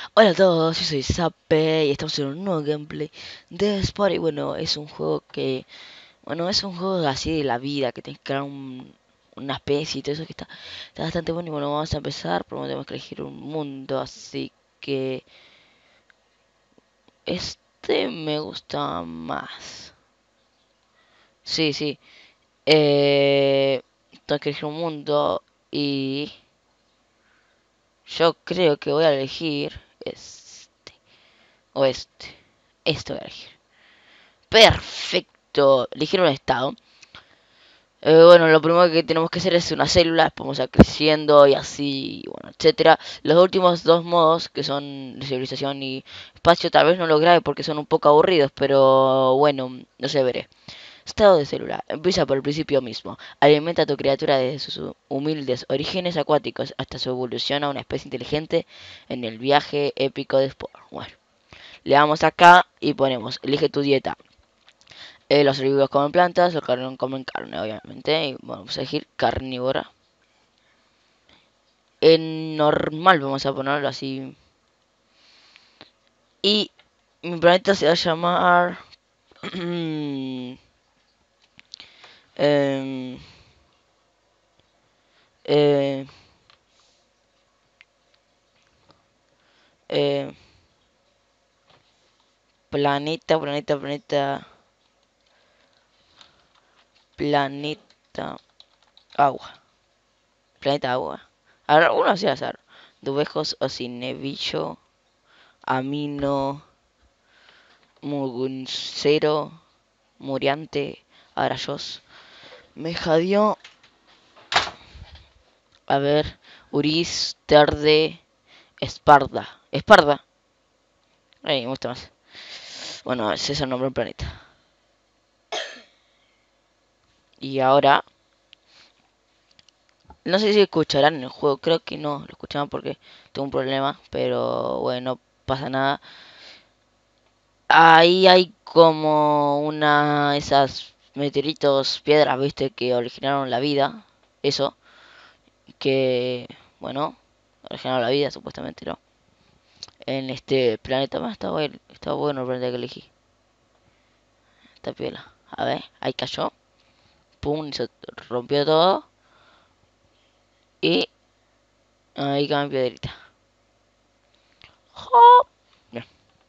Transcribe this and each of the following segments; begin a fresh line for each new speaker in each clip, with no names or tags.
Hola a todos, yo soy Zape y estamos en un nuevo gameplay de Sport. Y bueno, es un juego es un juego así de la vida, que tienes que crear una especie y todo eso que está bastante bueno. Y bueno, vamos a empezar, pero tenemos que elegir un mundo, así que este me gusta más. Sí, sí, tengo que elegir un mundo y yo creo que voy a elegir este o este. Este voy a elegir. Perfecto. Elegir un estado. Bueno, lo primero que tenemos que hacer es una célula, después vamos a ir creciendo y así, bueno, etcétera. Los últimos dos modos, que son de civilización y espacio, tal vez no lo grabe porque son un poco aburridos, pero bueno, no sé, veré. Estado de célula. Empieza por el principio mismo. Alimenta a tu criatura desde sus humildes orígenes acuáticos hasta su evolución a una especie inteligente en el viaje épico de Spore. Bueno, le damos acá y ponemos, elige tu dieta. Los herbívoros comen plantas, los carnívoros comen carne, obviamente. Y bueno, vamos a elegir carnívora. En normal vamos a ponerlo así. Y mi planeta se va a llamar... em, eh, eh, planeta, planeta, agua. Planeta agua. Ahora, uno así azar. Dubejos, ocinebillo, amino, muguncero, muriante, arayos. Me jadió. A ver, Uris, Terde, Esparda. Esparda. Me gusta más. Bueno, ese es el nombre del planeta. Y ahora, no sé si escucharán en el juego. Creo que no lo escuchaban porque tengo un problema. Pero bueno, no pasa nada. Ahí hay como esas meteoritos, piedras, viste, que originaron la vida. Eso, que, bueno, originaron la vida, supuestamente, ¿no? En este planeta más está bueno el planeta que elegí. Está piola. A ver, ahí cayó. Pum, y se rompió todo. Y ahí cae en piedrita. ¡Hop! Bien.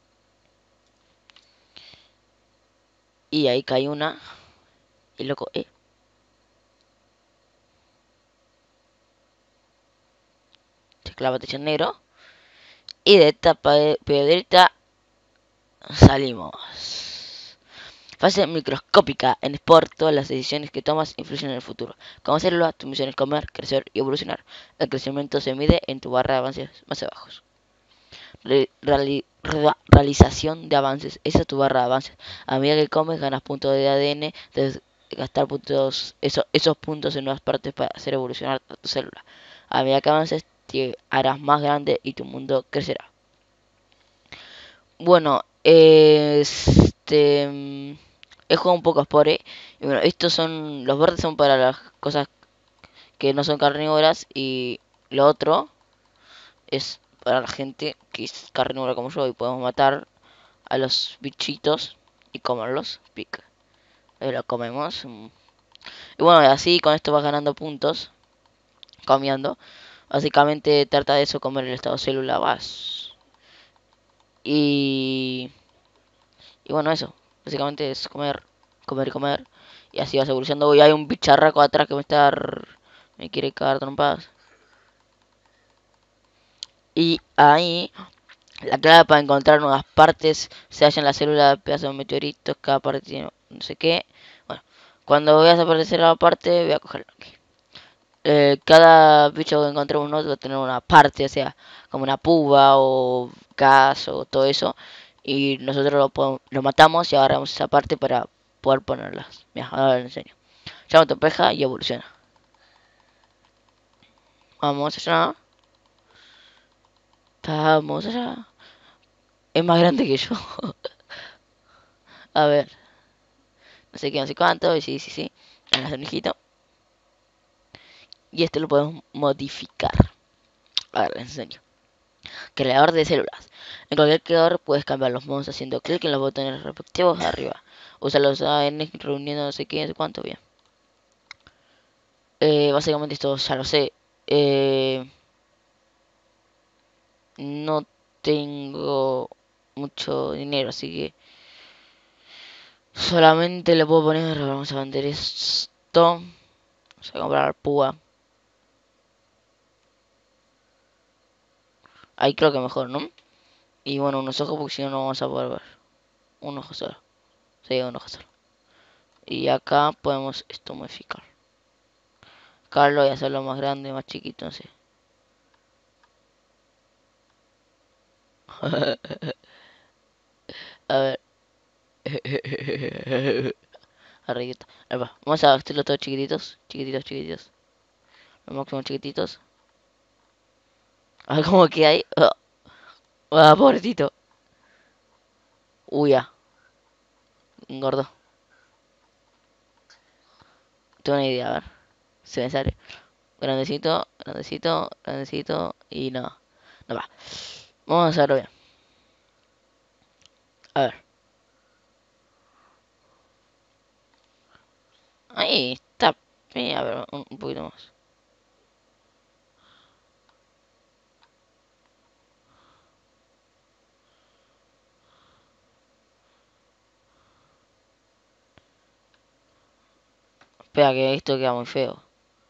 Y ahí cae una. Y loco, se clava techo negro. Y de esta piedrita salimos. Fase microscópica. En Sport, todas las decisiones que tomas influyen en el futuro. Como célula, tu misión es comer, crecer y evolucionar. El crecimiento se mide en tu barra de avances más bajos. Realización de avances. Esa es tu barra de avances. A medida que comes, ganas puntos de ADN. Debes gastar puntos, esos puntos en nuevas partes para hacer evolucionar a tu célula. A medida que avances, te harás más grande y tu mundo crecerá. Bueno, he jugado un poco a Spore. Y bueno, estos son. Los verdes son para las cosas que no son carnívoras. Y lo otro es para la gente que es carnívora como yo y podemos matar a los bichitos y comerlos. Pica. Lo comemos. Y bueno, así con esto vas ganando puntos. Comiendo. Básicamente trata de eso, comer el estado célula vas. Y, y bueno, eso. Básicamente es comer, comer y comer. Y así vas evolucionando. Y hay un bicharraco atrás que me quiere cagar trompadas. Y ahí la clave para encontrar nuevas partes se halla en la célula de pedazos de meteoritos. Cada parte tiene no sé qué. Bueno, cuando veas aparecer la parte, voy a cogerlo aquí. Cada bicho que encontremos nosotros va a tener una parte, o sea, como una púa o gas o todo eso. Y nosotros lo matamos y agarramos esa parte para poder ponerlas. Mira, ahora lo enseño. Llama tu peja y evoluciona. Vamos allá. Vamos allá. Es más grande que yo. A ver, no sé qué, no sé cuánto. Y sí, sí, sí. En el hijito. Y este lo podemos modificar. A ver, les enseño. Creador de células. En cualquier creador puedes cambiar los mods haciendo clic en los botones respectivos arriba. Usa los AN reuniendo no sé qué, no sé cuánto, bien. Básicamente esto ya lo sé. No tengo mucho dinero, así que solamente le puedo poner, vamos a vender esto. Vamos a comprar púa. Ahí creo que mejor, ¿no? Y bueno, unos ojos porque si no, no vamos a poder ver. Un ojo solo. Sí, un ojo solo. Y acá podemos esto modificar. Acá lo voy a hacerlo más grande, más chiquito, no sé. A ver. Arribita. Ahí va. Vamos a hacerlo todos chiquititos. Chiquititos, chiquititos. Lo máximo chiquititos. A ver cómo queda ahí. Oh, ah, pobrecito. Uy, ya. Engordo. Tengo una idea, a ver. Se me sale. Grandecito, grandecito, grandecito. Y no. No va. Vamos a hacerlo bien. A ver. Ahí está. A ver, un poquito más. Espera, que esto queda muy feo.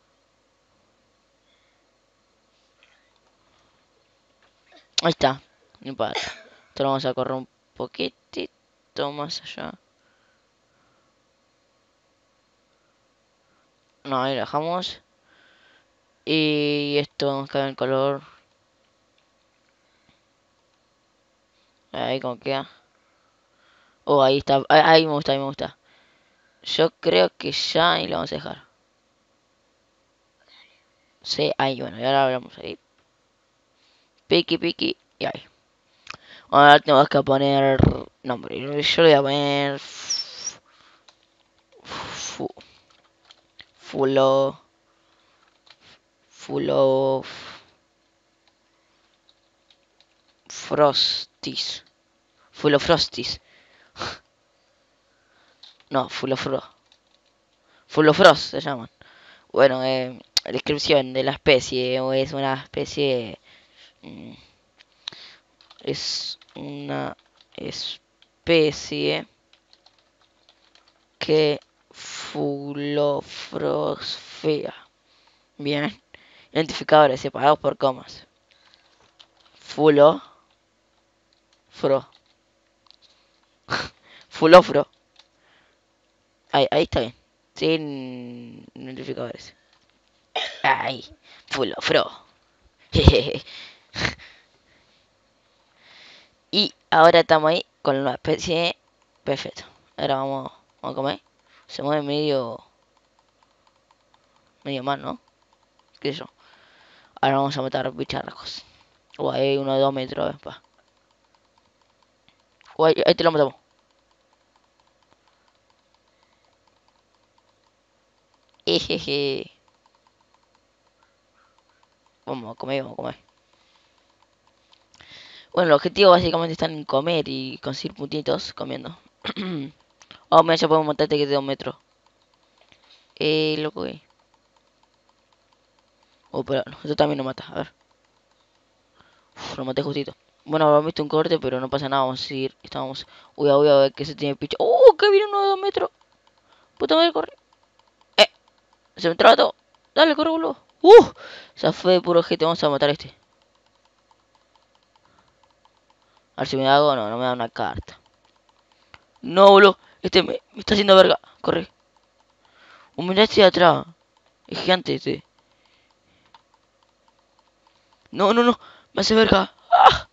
Ahí está. No importa. Esto lo vamos a correr un poquitito más allá. No, ahí lo dejamos. Y esto vamos a cambiar el color. Ahí como queda. Oh, ahí está. Ahí me gusta, ahí me gusta. Yo creo que ya ahí lo vamos a dejar. Sí, ahí, bueno, y ahora hablamos ahí. Piqui, piqui, y ahí. Ahora tenemos que poner nombre. Yo le voy a poner fu, fulo, fulo, frostis. Fulo frostis. No, fulo fro. Fulo frost se llaman. Bueno, descripción de la especie. O es una especie. mm, Es una especie que fulofrosfera. Bien. Identificadores separados por comas. Fulo, fro. Fulofro. Ahí está bien. Sin identificadores. Ahí. Fulofro. Jejeje. Y ahora estamos ahí con la especie. Perfecto. Ahora vamos a comer. Se mueve medio mal, ¿no? ¿Qué sé yo? Ahora vamos a matar bicharracos. Ahí uno de 2 metros, pa. Ahí te lo matamos. Ejeje. Vamos a comer, vamos a comer. Bueno, el objetivo básicamente está en comer y conseguir puntitos comiendo. Oh, mira, ya podemos matarte que es de 2 metros. Loco, oh, pero no, esto también lo mata. A ver. Uf, lo maté justito. Bueno, habrán visto un corte, pero no pasa nada. Vamos a seguir. Estamos. Uy, a ver que se tiene picho. ¡Oh! Que viene uno de 2 metros. Puta madre, corre. Eh, se me traba todo. Dale, corre, boludo. Se fue de puro gente. Vamos a matar a este. A ver si me da algo. No, no me da una carta. No, boludo. Este me está haciendo verga. Corre. Mirá este de atrás. Es gigante este. No, no, no. Me hace verga. ¡Ah!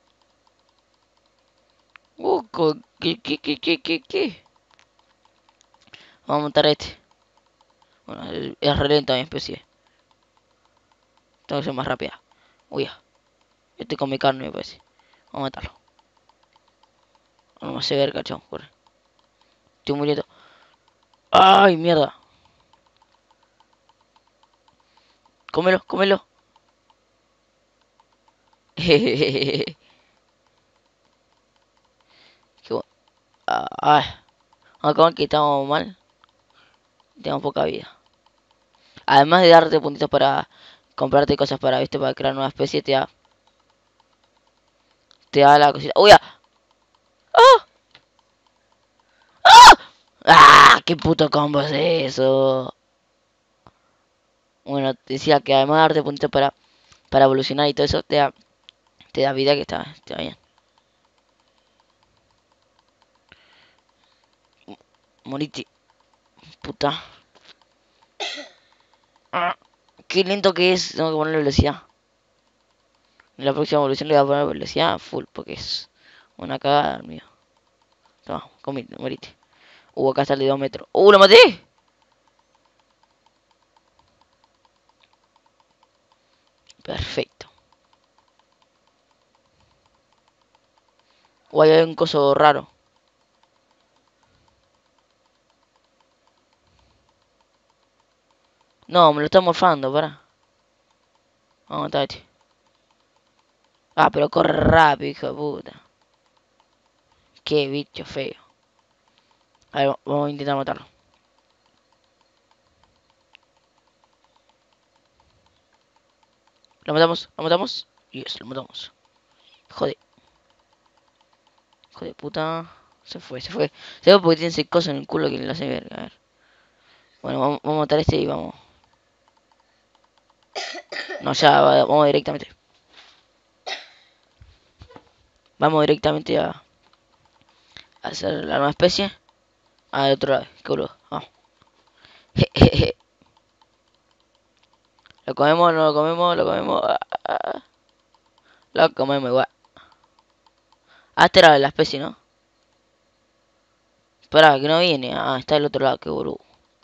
¿Qué? Vamos a matar a este. Bueno, es re lenta mi especie. Tengo que ser más rápida. Uy, ya. Este con mi carne me parece. Vamos a matarlo. No me hace verga, chao. Corre. Estoy muriendo. ¡Ay, mierda! Cómelo, cómelo. Ay, acá que estamos mal. Tenemos poca vida. Además de darte puntitos para comprarte cosas para, viste, para crear nueva especie, te da la cosita. ¡Uy! ¡Ah! ¡Ah! ¡Qué puto combo es eso! Bueno, decía que además de darte puntitos para evolucionar y todo eso, te da vida que está bien. Moriti, puta. Ah, qué lento que es. Tengo que ponerle velocidad. En la próxima evolución le voy a poner velocidad full porque es una cagada, mío. Toma, comite, morite. Acá está el de 2 metros. Lo maté! Perfecto. Ahí hay un coso raro. No, me lo está morfando, para. Vamos a matar a este. Ah, pero corre rápido, hijo de puta. Qué bicho feo. A ver, vamos a intentar matarlo. ¿Lo matamos? ¿Lo matamos? Yes, lo matamos. Joder, joder, puta. Se fue. Se fue porque tiene ese coso en el culo que le hace verga. A ver. Bueno, vamos a matar a este y vamos. No, ya, vamos directamente. Vamos directamente a hacer la nueva especie. Ah, de otro lado. Qué boludo. Vamos. Lo comemos, no lo comemos, lo comemos. Lo comemos igual. Ah, esta era la especie, ¿no? Espera, que no viene. Ah, está del otro lado, qué boludo.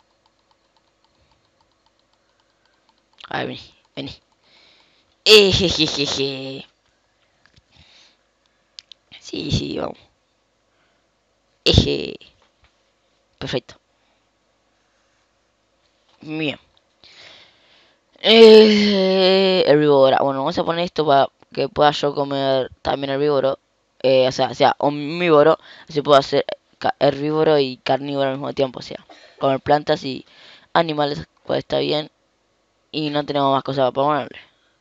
A ver, vení, vení. Jejeje. Sí, sí, vamos. Eje. Perfecto. Bien. Herbívora. Bueno, vamos a poner esto para que pueda yo comer también herbívoro. O sea, omnívoro. Así puedo hacer herbívoro y carnívoro al mismo tiempo. O sea, comer plantas y animales, pues está bien. Y no tenemos más cosas para ponerle.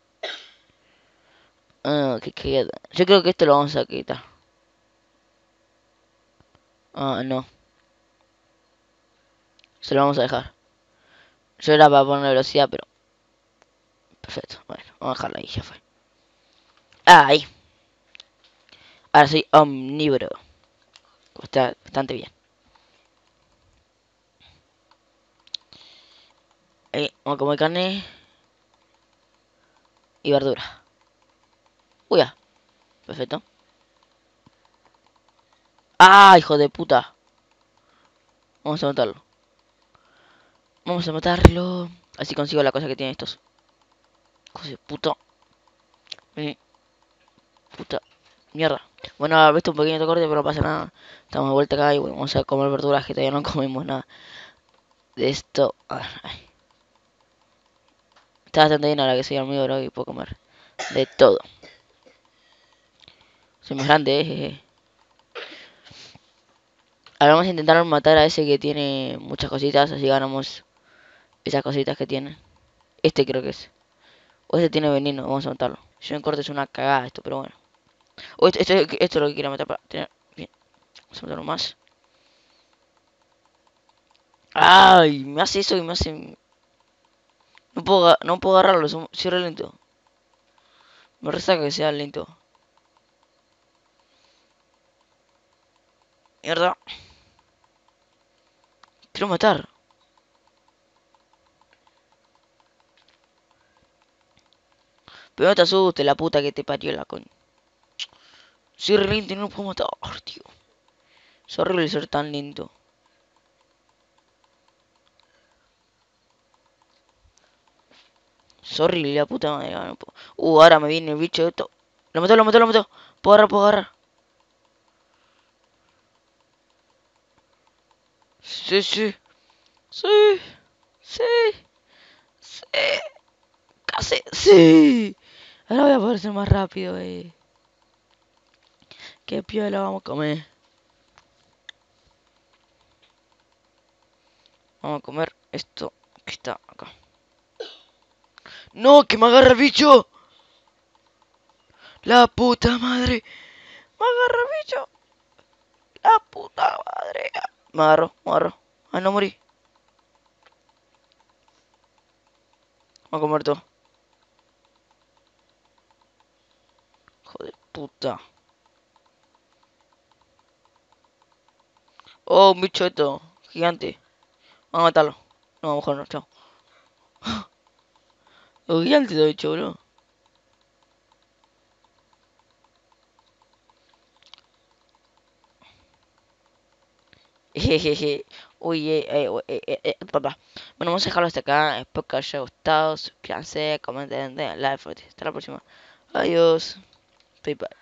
Ah, ¿qué queda? Yo creo que esto lo vamos a quitar. Ah, no. Se lo vamos a dejar. Yo era para poner velocidad, pero... Perfecto. Bueno, vamos a dejarla ahí, ya fue. Ah, ahí. Ahora soy omnívoro. Está bastante bien. Vamos a comer carne y verdura. Uy, ya. Perfecto. ¡Ah, hijo de puta! Vamos a matarlo. Vamos a matarlo. Así consigo la cosa que tienen estos. Hijo de puta. Puta. Mierda. Bueno, visto un pequeño corte, pero no pasa nada. Estamos de vuelta acá y bueno, vamos a comer verduras que todavía no comimos nada de esto. Ay. Está bastante bien ahora que soy omnívoro y puedo comer de todo. Soy más grande, Ahora vamos a intentar matar a ese que tiene muchas cositas, así ganamos esas cositas que tiene. Este creo que es. O este tiene veneno, vamos a matarlo. Si no corte es una cagada esto, pero bueno. O esto es lo que quiero matar para tener. Bien, vamos a matarlo más. ¡Ay! Me hace eso y me hace. No puedo agarrarlo, soy re lento. Me resaca que sea lento. Mierda. Quiero matar. Pero no te asustes, la puta que te parió la con. Soy re lento y no lo puedo matar, tío. Es horrible ser tan lento. Es horrible, la puta madre. No puedo. Ahora me viene el bicho esto. Lo mató, lo mató, lo mató. Puedo agarrar, puedo agarrar. Sí, sí. Sí. Sí. Sí. Casi. Sí. Ahora voy a poder ser más rápido, Qué piola vamos a comer. Vamos a comer esto que está acá. ¡No! ¡Que me agarra el bicho! ¡La puta madre! ¡Me agarra el bicho! ¡La puta madre! Me agarró, me agarró. Ah, no morí. Vamos a comer todo. Joder, puta. Oh, un bicho esto. Gigante. Vamos a matarlo. No, mejor no, chao. Los gigantes lo he hecho, bro. Jejeje. Uy, papá. Bueno, vamos a dejarlo hasta acá. Espero que os haya gustado. Suscríbanse, comenten, den like. Hasta la próxima. Adiós. Bye bye.